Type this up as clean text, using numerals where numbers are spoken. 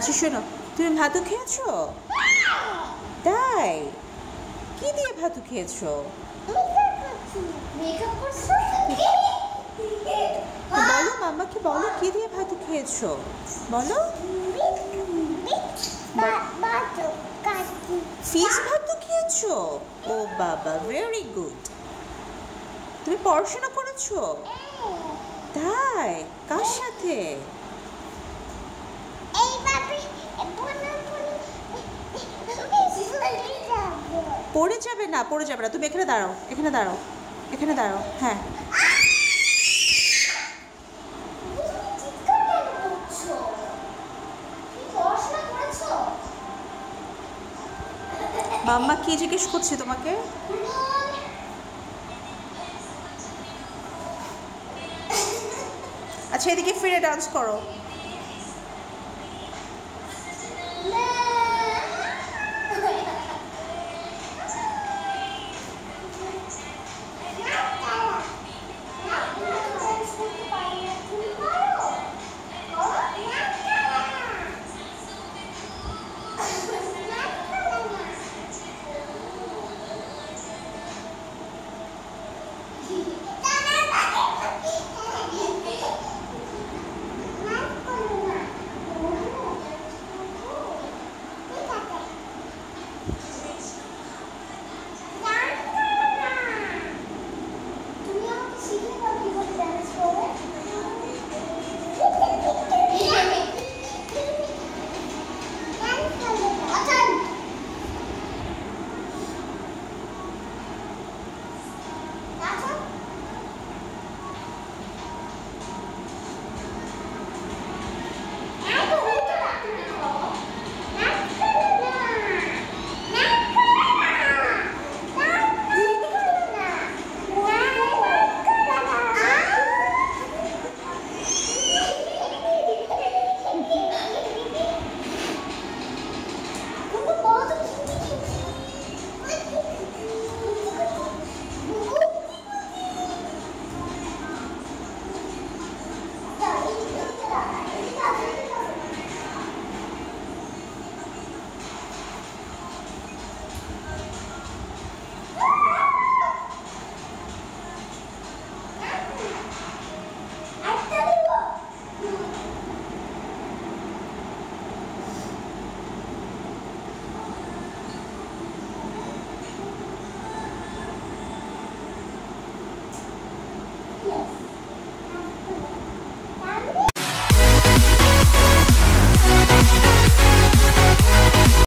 আচ্ছা শোনো, তুমি ভাতু খেয়েছো? তাই? কি দিয়ে ভাতু খেয়েছো? বলো মাম্মাকে, বলো কি দিয়ে ভাতু খেয়েছো বলো। ফিশ ভাতু খেয়েছো? ও বাবা, ভেরি গুড। তুমি পড়াশোনা করেছো? তাই? কার সাথে? পড়ে যাবে না, পড়ে যাবে না, তুমি এখানে দাঁড়াও, এখানে দাঁড়াও, এখানে দাঁড়াও। হ্যাঁ, মাম্মা কি জিজ্ঞেস করছে তোমাকে? আচ্ছা এদিকে ফিরে ডান্স করো।